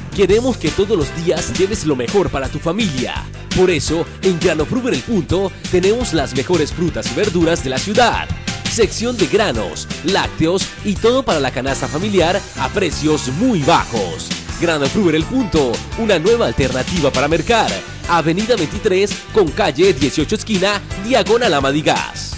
Queremos que todos los días lleves lo mejor para tu familia. Por eso, en Granofruber El Punto, tenemos las mejores frutas y verduras de la ciudad. Sección de granos, lácteos y todo para la canasta familiar a precios muy bajos. Granofruber El Punto, una nueva alternativa para mercar. Avenida 23 con calle 18 esquina, diagonal a Madigas.